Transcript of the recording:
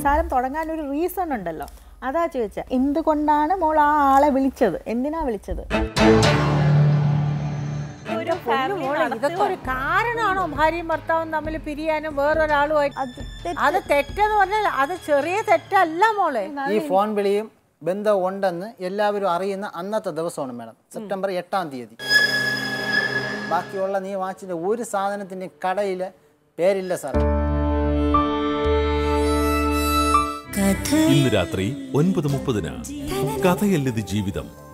സംസാരം തുടങ്ങാൻ ഒരു റീസൺ ഉണ്ടല്ലോ. അതാ ചോദിച്ചത്, എന്തുകൊണ്ടാണ് മോൾ ആ ആളെ വിളിച്ചത്, എന്തിനാ വിളിച്ചത്? ഇതൊക്കെ ഒരു കാരണമാണോ ഭാര്യയും ഭർത്താവും തമ്മിൽ പിരിയാനും വേറൊരാളുമായിട്ട്? അത് തെറ്റെന്ന് പറഞ്ഞാൽ അത് ചെറിയ തെറ്റല്ല മോളെ. ഈ ഫോൺ വിളിയും ബന്ധം ഉണ്ടെന്ന് എല്ലാവരും അറിയുന്ന അന്നത്തെ ദിവസമാണ് മേഡം, സെപ്റ്റംബർ 8-ാം തീയതി. ബാക്കിയുള്ള നീ വാങ്ങിച്ചിട്ട് ഒരു സാധനത്തിൻ്റെ കടയിൽ പേരില്ല സാർ. ഇന്ന് രാത്രി 9:30 കഥയല്ലത് ജീവിതം.